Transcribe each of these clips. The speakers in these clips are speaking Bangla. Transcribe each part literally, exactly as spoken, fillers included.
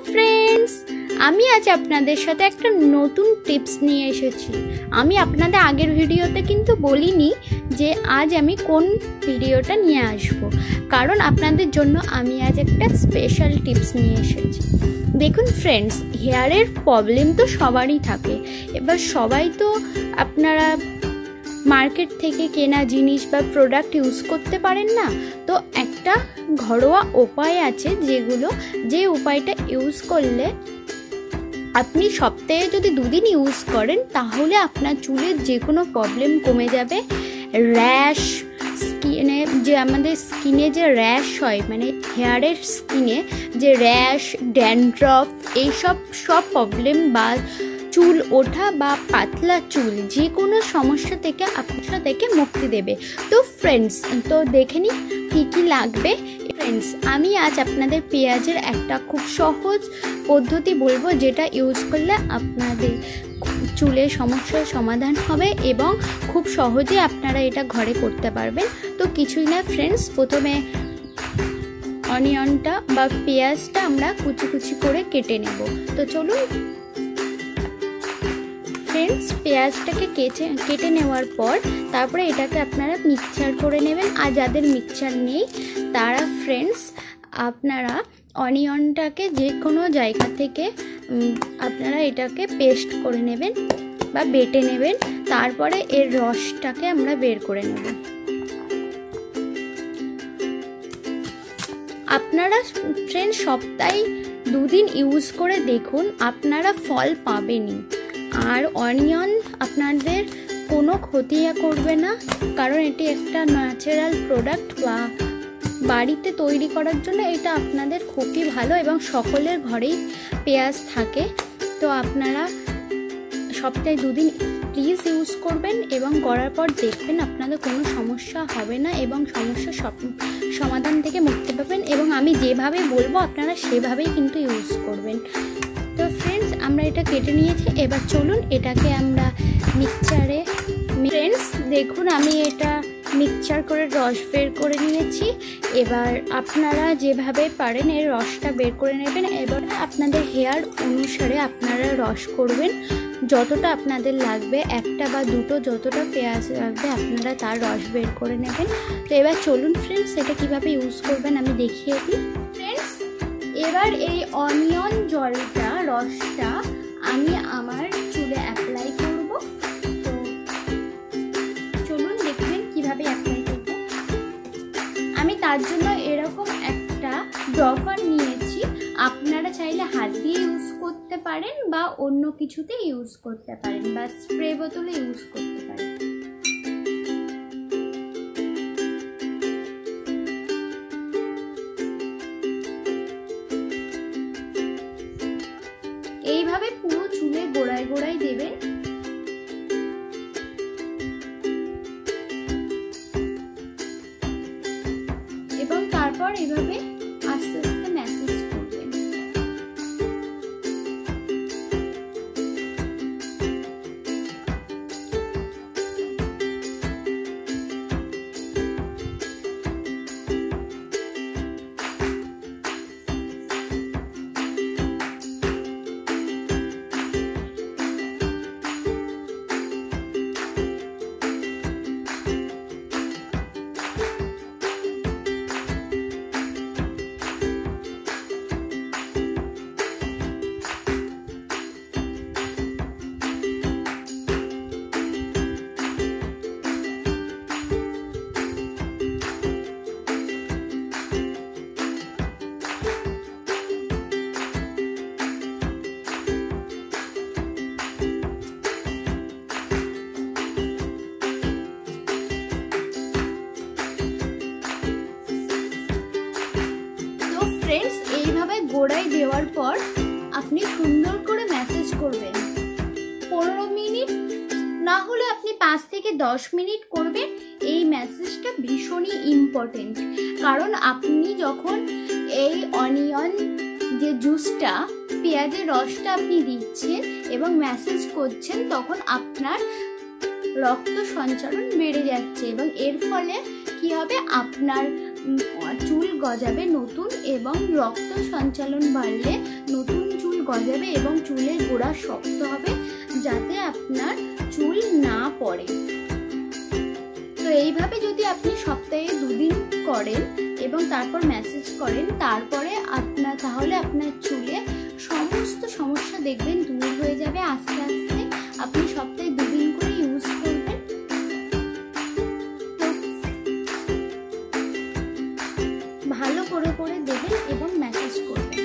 ফ্রেন্ডস, আমি আজ আপনাদের সাথে একটা নতুন টিপস নিয়ে এসেছি। আমি আপনাদের আগের ভিডিওতে কিন্তু বলিনি যে আজ আমি কোন ভিডিওটা নিয়ে আসব, কারণ আপনাদের জন্য আমি আজ একটা স্পেশাল টিপস নিয়ে এসেছি। দেখুন ফ্রেন্ডস, হেয়ারের প্রবলেম তো সবারই থাকে। এবার সবাই তো আপনারা মার্কেট থেকে কেনা জিনিস বা প্রোডাক্ট ইউজ করতে পারেন না, তো একটা ঘরোয়া উপায় আছে যেগুলো যে উপায়টা ইউজ করলে আপনি সপ্তাহে যদি দুদিন ইউজ করেন তাহলে আপনার চুলের যে কোনো প্রবলেম কমে যাবে। র্যাশ, স্কিনে যে আমাদের স্কিনে যে র্যাশ হয়, মানে হেয়ারের স্কিনে যে র্যাশ, ড্যান্ড্রফ, এইসব সব প্রবলেম বা চুল ওঠা বা পাতলা চুল যে কোনো সমস্যা থেকে আপনার থেকে মুক্তি দেবে। তো ফ্রেন্ডস, তো দেখে নিই কী কী লাগবে। ফ্রেন্ডস, আমি আজ আপনাদের পেঁয়াজের একটা খুব সহজ পদ্ধতি বলবো যেটা ইউজ করলে আপনাদের চুলের সমস্যার সমাধান হবে এবং খুব সহজে আপনারা এটা ঘরে করতে পারবেন। তো কিছুই না ফ্রেন্ডস, প্রথমে অনিয়নটা বা পেঁয়াজটা আমরা কুচি কুচি করে কেটে নেব। তো চলুন ফ্রেন্ডস, পেঁয়াজটাকে কেটে কেটে নেওয়ার পর তারপরে এটাকে আপনারা মিক্সচার করে নেবেন। আর যাদের মিক্সচার নেই তারা ফ্রেন্ডস আপনারা অনিয়নটাকে যে কোনো জায়গা থেকে আপনারা এটাকে পেস্ট করে নেবেন বা বেটে নেবেন। তারপরে এর রসটাকে আমরা বের করে নেব। আপনারা ফ্রেন্ডস সপ্তাহে দুদিন ইউজ করে দেখুন, আপনারা ফল পাবেনই। আর অনিয়ন আপনাদের কোনো ক্ষতি করবে না, কারণ এটি একটা ন্যাচারাল প্রোডাক্ট বা বাড়িতে তৈরি করার জন্য এটা আপনাদের খুবই ভালো এবং সকলের ঘরেই পেঁয়াজ থাকে। তো আপনারা সপ্তাহে দুদিন প্লিজ ইউজ করবেন এবং করার পর দেখবেন আপনাদের কোনো সমস্যা হবে না এবং সমস্যার সমাধান থেকে মুক্তি পাবেন। এবং আমি যেভাবে বলবো আপনারা সেভাবেই কিন্তু ইউজ করবেন। তো ফ্রেন্ডস, আমরা এটা কেটে নিয়েছি, এবার চলুন এটাকে আমরা মিক্সচারে। ফ্রেন্ডস দেখুন, আমি এটা মিক্সচার করে রস বের করে নিয়েছি। এবার আপনারা যেভাবে পারেন এর রসটা বের করে নেবেন। এবার আপনাদের হেয়ার অনুসারে আপনারা রস করবেন, যতটা আপনাদের লাগবে, একটা বা দুটো যতটা পেঁয়াজ লাগবে আপনারা তার রস বের করে নেবেন। তো এবার চলুন ফ্রেন্ডস এটা কিভাবে ইউজ করবেন আমি দেখিয়ে দিই। ফ্রেন্ডস, এবার এই অনিয়ন জলটা রসটা আমি আমার চুলে অ্যাপ্লাই করব। তো চলুন দেখবেন কিভাবে অ্যাপ্লাই করব। আমি তার জন্য এরকম একটা ড্রপার নিয়েছি। আপনারা চাইলে হাত দিয়ে ইউজ করতে পারেন বা অন্য কিছুতে ইউজ করতে পারেন বা স্প্রে বোতলে ইউজ করতে পারেন। এইভাবে পুরো চুলে গোড়ায় গোড়ায় দেবেন। এবং তারপর এভাবে আস্তে আস্তে ম্যাসেজ করবেন। ফ্রেন্ডস, এইভাবে গোড়ায় দেওয়ার পর আপনি সুন্দর করে ম্যাসেজ করবেন। পনেরো মিনিট না হলে আপনি পাঁচ থেকে দশ মিনিট করবেন। এই ম্যাসেজটা ভীষণই ইম্পর্টেন্ট, কারণ আপনি যখন এই অনিয়ন যে জুসটা, পেঁয়াজের রসটা আপনি দিচ্ছেন এবং ম্যাসেজ করছেন, তখন আপনার রক্ত সঞ্চালন বেড়ে যাচ্ছে এবং এর ফলে কি হবে, আপনার চুল গজাবে নতুন, এবং রক্ত সঞ্চালন বাড়লে নতুন চুল গজাবে এবং চুলের গোড়া শক্ত হবে, যাতে আপনার চুল না পড়ে। তো এইভাবে যদি আপনি সপ্তাহে দুদিন করেন এবং তারপর ম্যাসেজ করেন, তারপরে আপনার তাহলে আপনার চুলে সমস্ত সমস্যা দেখবেন দূর হয়ে যাবে আস্তে আস্তে। আপনি সপ্তাহে দুদিন করে ইউজ করবেন। ভালো করে করে দেবেন এবং ম্যাসেজ করবেন।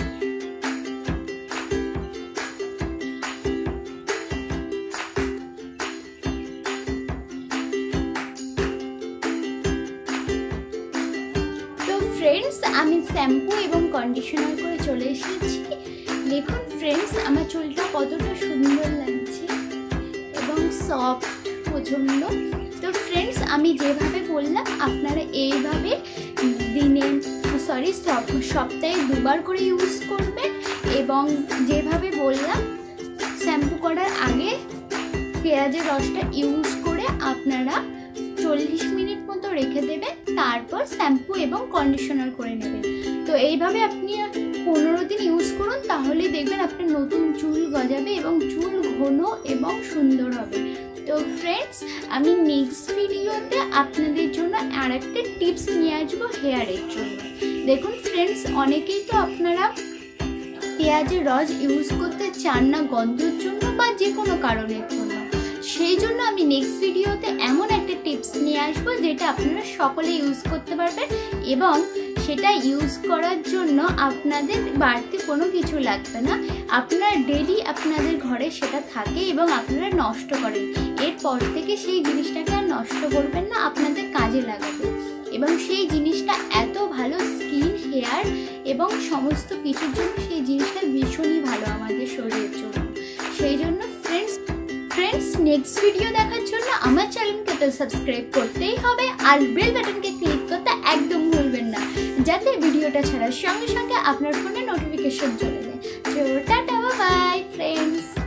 ফ্রেন্ডস, আমি শ্যাম্পু এবং কন্ডিশনার করে চলে এসেছি। দেখুন ফ্রেন্ডস, আমার চুলটা কতটা সুন্দর লাগছে এবং সফট প্রচণ্ড। তো ফ্রেন্ডস, আমি যেভাবে বললাম আপনারা এইভাবে দিনে সরি সপ্তাহে দুবার করে ইউজ করবেন, এবং যেভাবে বললাম শ্যাম্পু করার আগে পেঁয়াজের রসটা ইউজ করে আপনারা চল্লিশ মিনিট মতো রেখে দেবেন, তারপর শ্যাম্পু এবং কন্ডিশনার করে নেবেন। তো এইভাবে আপনি পনেরো দিন ইউজ করুন, তাহলেই দেখবেন আপনার নতুন চুল গজাবে এবং চুল ঘন এবং সুন্দর হবে। তো ফ্রেন্ডস, আমি নেক্সট ভিডিওতে আপনাদের জন্য আর একটা টিপস নিয়ে আসবো হেয়ারের জন্য। দেখুন ফ্রেন্ডস, অনেকেই তো আপনারা পেঁয়াজের রস ইউজ করতে চান না গন্ধের জন্য বা যে কোনো কারণের জন্য। সেই জন্য আমি নেক্সট ভিডিওতে এমন একটা টিপস নিয়ে আসবো যেটা আপনারা সকলে ইউজ করতে পারবেন, এবং সেটা ইউজ করার জন্য আপনাদের বাড়তি কোনো কিছু লাগবে না। আপনারা ডেলি আপনাদের ঘরে সেটা থাকে এবং আপনারা নষ্ট করেন। এরপর থেকে সেই জিনিসটাকে আর নষ্ট করবেন না, আপনাদের কাজে লাগাবে, এবং সেই জিনিসটা এত ভালো স্কিন, হেয়ার এবং সমস্ত কিছুর জন্য সেই জিনিসটা ভীষণই ভালো আমাদের শরীরের জন্য। সেই জন্য ফ্রেন্ডস ফ্রেন্ডস নেক্সট ভিডিও দেখার জন্য আমার চ্যানেলকে তো সাবস্ক্রাইব করতেই হবে, আর বেল বাটনকে ক্লিক করতে একদম ভুলবেন না, যাতে ভিডিওটা ছাড়ার সঙ্গে সঙ্গে আপনার ফোনে নোটিফিকেশন চলে যায়। তো টাটা, বাই বাই ফ্রেন্ডস।